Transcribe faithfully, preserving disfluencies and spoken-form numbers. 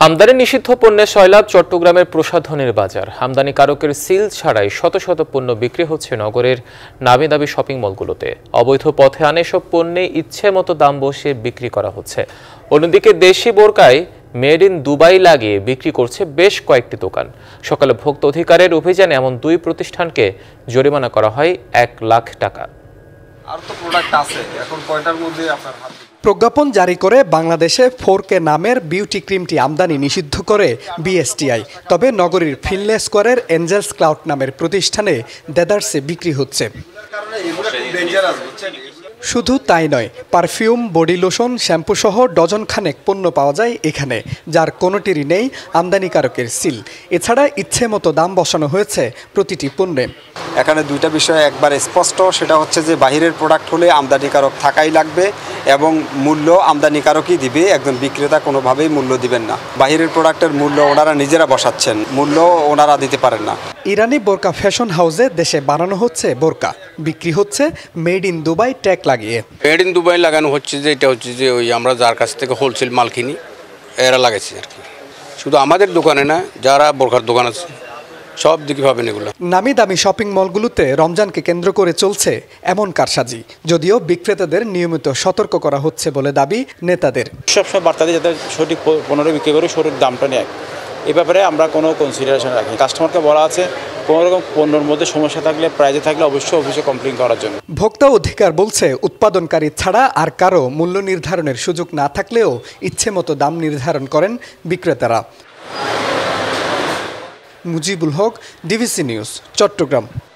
আমদানি নিষিদ্ধ পণ্যের সয়লাব চট্টগ্রামের প্রসাধনের বাজার। আমদানিকারকের সিল ছাড়াই শত শত পণ্য বিক্রি হচ্ছে নগরের নামিদামি শপিং মলগুলোতে। অবৈধ পথে আনে সব পণ্যে ইচ্ছে মতো দাম বসিয়ে বিক্রি করা হচ্ছে। অন্যদিকে দেশি বোরকায় মেড ইন দুবাই লাগিয়ে বিক্রি করছে বেশ কয়েকটি দোকান। সকালে ভোক্তা অধিকারের অভিযানে এমন দুই প্রতিষ্ঠানকে জরিমানা করা হয় এক লাখ টাকা। আর তো প্রোডাক্ট আছে, এখন কয়টার মধ্যে আপনার হাত প্রজ্ঞাপন জারি করে বাংলাদেশে ফোর কে নামের বিউটি ক্রিমটি আমদানি নিষিদ্ধ করে বিএসটিআই। তবে নগরীর ফিনলে স্কোয়ারের এঞ্জেলস ক্লাউড নামের প্রতিষ্ঠানে দেদারসে বিক্রি হচ্ছে। শুধু তাই নয়, পারফিউম, বডি লোশন, শ্যাম্পু সহ ডজন খানেক পণ্য পাওয়া যায় এখানে, যার কোনোটিরই নেই আমদানিকারকের সিল। এছাড়া ইচ্ছে মতো দাম বসানো হয়েছে প্রতিটি পণ্যে। এখানে দুইটা বিষয় একবার স্পষ্ট, সেটা হচ্ছে যে বাহিরের প্রোডাক্ট হলে আমদানিকারক থাকাই লাগবে এবং মূল্য আমদানিকারকই দিবে, একজন বিক্রেতা কোনোভাবেই মূল্য দিবেন না। বাহিরের প্রোডাক্টের মূল্য ওনারা নিজেরা বসাচ্ছেন, মূল্য ওনারা দিতে পারেন না। ইরানি বোরকা ফ্যাশন হাউসে দেশে বানানো হচ্ছে বোরকা, বিক্রি হচ্ছে মেড ইন দুবাই ট্যাগ লাগিয়ে। মেড ইন দুবাই লাগানো হচ্ছে যে এটা হচ্ছে যে ওই আমরা যার কাছ থেকে হোলসেল মাল কিনি এরা লাগাচ্ছে আর কি। শুধু আমাদের দোকানে না, যারা বোরকার দোকান আছে সব দিকে পাবেন এগুলো। নামি দামি শপিং মলগুলোতে রমজানকে কেন্দ্র করে চলছে এমন কারসাজি, যদিও বিক্রেতাদের নিয়মিত সতর্ক করা হচ্ছে বলে দাবি নেতাদের। সবসময় বার্তা দিয়ে যাতে সঠিক পণ্য বিক্রি করে সঠিক দামটা নেয়, এ ব্যাপারে আমরা কোনো কনসিডারেশন রাখি। কাস্টমারকে বলা আছে কোনো রকম পণ্যের মধ্যে সমস্যা থাকলে, প্রাইজে থাকলে অবশ্যই অফিসে কমপ্লেন করার জন্য। ভোক্তা অধিকার বলছে উৎপাদনকারী ছাড়া আর কারো মূল্য নির্ধারণের সুযোগ না থাকলেও ইচ্ছে মতো দাম নির্ধারণ করেন বিক্রেতারা। Mujibul Haque, DVC news, Chittagong.